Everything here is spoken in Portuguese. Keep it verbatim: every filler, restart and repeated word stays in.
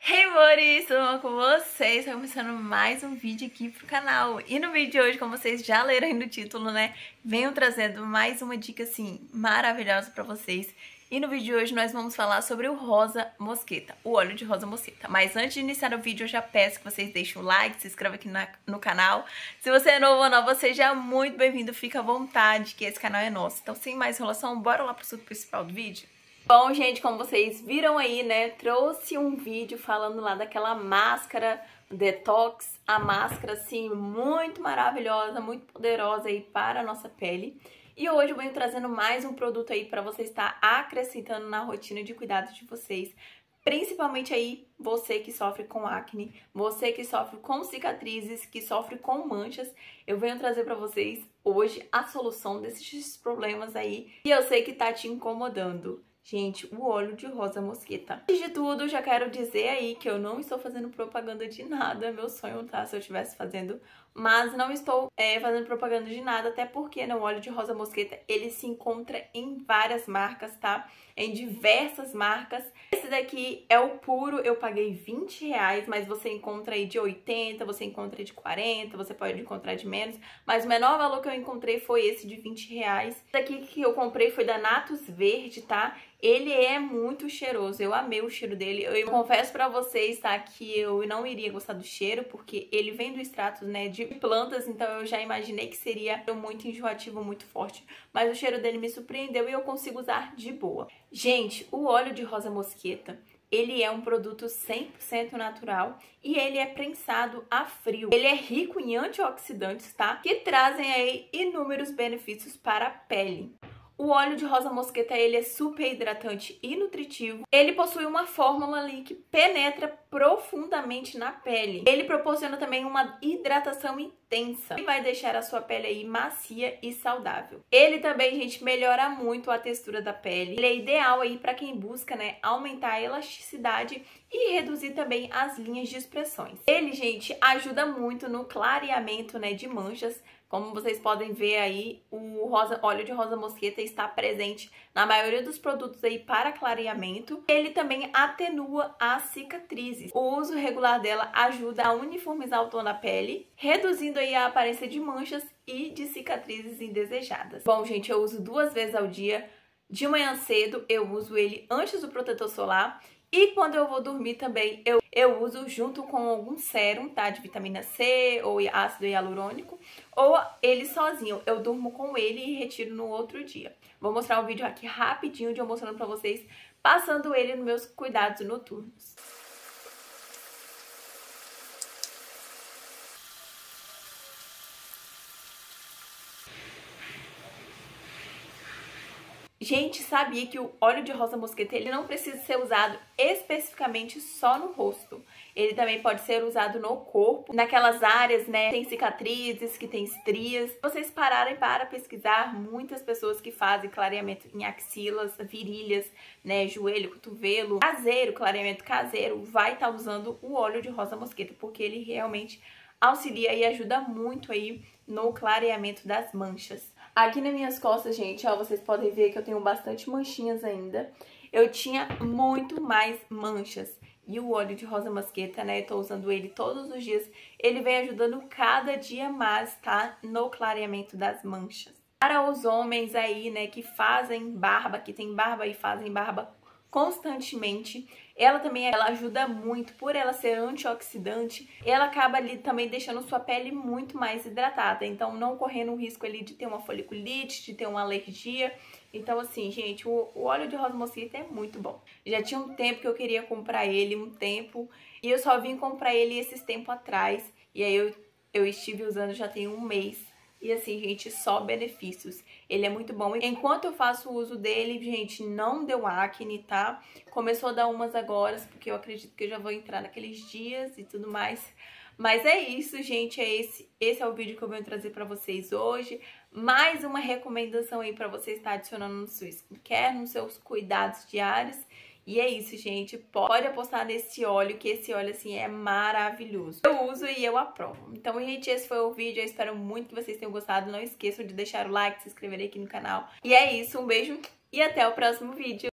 Hey amores, tudo bom com vocês? Estou começando mais um vídeo aqui pro canal. E no vídeo de hoje, como vocês já leram aí no título, né, venho trazendo mais uma dica assim maravilhosa pra vocês. E no vídeo de hoje nós vamos falar sobre o rosa mosqueta, o óleo de rosa mosqueta. Mas antes de iniciar o vídeo, eu já peço que vocês deixem o like, se inscrevam aqui na, no canal. Se você é novo ou nova, seja muito bem-vindo, fica à vontade que esse canal é nosso. Então, sem mais enrolação, bora lá pro assunto principal do vídeo? Bom, gente, como vocês viram aí, né, trouxe um vídeo falando lá daquela máscara detox, a máscara, assim, muito maravilhosa, muito poderosa aí para a nossa pele. E hoje eu venho trazendo mais um produto aí para você estar acrescentando na rotina de cuidado de vocês, principalmente aí você que sofre com acne, você que sofre com cicatrizes, que sofre com manchas. Eu venho trazer para vocês hoje a solução desses problemas aí e eu sei que tá te incomodando. Gente, o óleo de rosa mosqueta. Antes de tudo, já quero dizer aí que eu não estou fazendo propaganda de nada. Meu sonho, tá? Se eu estivesse fazendo. Mas não estou é, fazendo propaganda de nada, até porque né, o óleo de rosa mosqueta, ele se encontra em várias marcas, tá? Em diversas marcas. Esse daqui é o puro, eu paguei vinte reais, mas você encontra aí de oitenta, você encontra de quarenta, você pode encontrar de menos. Mas o menor valor que eu encontrei foi esse de vinte reais. Esse daqui que eu comprei foi da Natus Verde, tá? Ele é muito cheiroso, eu amei o cheiro dele. Eu, eu confesso pra vocês, tá, que eu não iria gostar do cheiro, porque ele vem do extrato, né, de plantas, então eu já imaginei que seria muito enjoativo, muito forte. Mas o cheiro dele me surpreendeu e eu consigo usar de boa. Gente, o óleo de rosa mosqueta, ele é um produto cem por cento natural e ele é prensado a frio. Ele é rico em antioxidantes, tá, que trazem aí inúmeros benefícios para a pele. O óleo de rosa mosqueta, ele é super hidratante e nutritivo. Ele possui uma fórmula ali que penetra profundamente na pele. Ele proporciona também uma hidratação intensa e vai deixar a sua pele aí macia e saudável. Ele também, gente, melhora muito a textura da pele. Ele é ideal aí para quem busca, né, aumentar a elasticidade e reduzir também as linhas de expressões. Ele, gente, ajuda muito no clareamento, né, de manchas. Como vocês podem ver aí, o rosa, óleo de rosa mosqueta está presente na maioria dos produtos aí para clareamento. Ele também atenua as cicatrizes. O uso regular dela ajuda a uniformizar o tom da pele, reduzindo aí a aparência de manchas e de cicatrizes indesejadas. Bom, gente, eu uso duas vezes ao dia. De manhã cedo eu uso ele antes do protetor solar. E quando eu vou dormir também, eu, eu uso junto com algum sérum, tá? De vitamina C ou ácido hialurônico. Ou ele sozinho. Eu durmo com ele e retiro no outro dia. Vou mostrar um vídeo aqui rapidinho de eu mostrando pra vocês, passando ele nos meus cuidados noturnos. Gente, sabia que o óleo de rosa mosqueta, ele não precisa ser usado especificamente só no rosto. Ele também pode ser usado no corpo, naquelas áreas, né, que tem cicatrizes, que tem estrias. Se vocês pararem para pesquisar, muitas pessoas que fazem clareamento em axilas, virilhas, né, joelho, cotovelo, caseiro, clareamento caseiro, vai estar usando o óleo de rosa mosqueta, porque ele realmente auxilia e ajuda muito aí no clareamento das manchas. Aqui nas minhas costas, gente, ó, vocês podem ver que eu tenho bastante manchinhas ainda. Eu tinha muito mais manchas. E o óleo de rosa mosqueta, né, eu tô usando ele todos os dias. Ele vem ajudando cada dia mais, tá, no clareamento das manchas. Para os homens aí, né, que fazem barba, que tem barba e fazem barba constantemente, ela também ela ajuda muito, por ela ser antioxidante, ela acaba ali também deixando sua pele muito mais hidratada, então não correndo o risco ali de ter uma foliculite, de ter uma alergia. Então assim, gente, o, o óleo de rosa mosqueta é muito bom. Já tinha um tempo que eu queria comprar ele, um tempo, e eu só vim comprar ele esses tempos atrás, e aí eu, eu estive usando já tem um mês. E assim, gente, só benefícios. Ele é muito bom. Enquanto eu faço o uso dele, gente, não deu acne, tá? Começou a dar umas agora, porque eu acredito que eu já vou entrar naqueles dias e tudo mais. Mas é isso, gente. É esse, esse é o vídeo que eu venho trazer pra vocês hoje. Mais uma recomendação aí pra você estar adicionando no seu skincare, nos seus cuidados diários. E é isso, gente. Pode apostar nesse óleo, que esse óleo, assim, é maravilhoso. Eu uso e eu aprovo. Então, gente, esse foi o vídeo. Eu espero muito que vocês tenham gostado. Não esqueçam de deixar o like, se inscrever aqui no canal. E é isso. Um beijo e até o próximo vídeo.